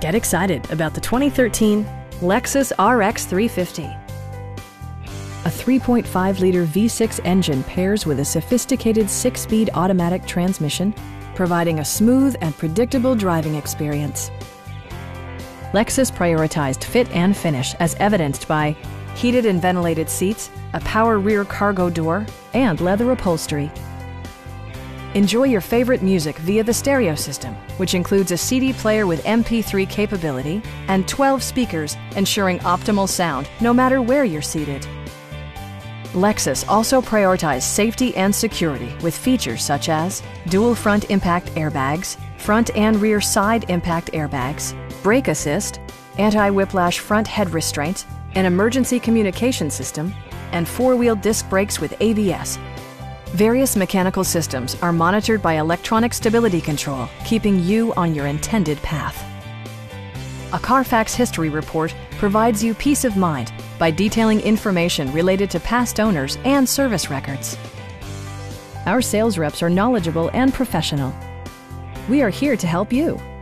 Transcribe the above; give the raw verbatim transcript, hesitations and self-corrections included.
Get excited about the twenty thirteen Lexus R X three fifty. A three point five liter V six engine pairs with a sophisticated six-speed automatic transmission, providing a smooth and predictable driving experience. Lexus prioritized fit and finish as evidenced by heated and ventilated seats, a power rear cargo door, and leather upholstery. Enjoy your favorite music via the stereo system, which includes a C D player with M P three capability and twelve speakers, ensuring optimal sound no matter where you're seated. Lexus also prioritized safety and security with features such as dual front impact airbags, front and rear side impact airbags, brake assist, anti-whiplash front head restraints, an emergency communication system, and four-wheel disc brakes with A B S. Various mechanical systems are monitored by electronic stability control, keeping you on your intended path. A Carfax history report provides you peace of mind by detailing information related to past owners and service records. Our sales reps are knowledgeable and professional. We are here to help you.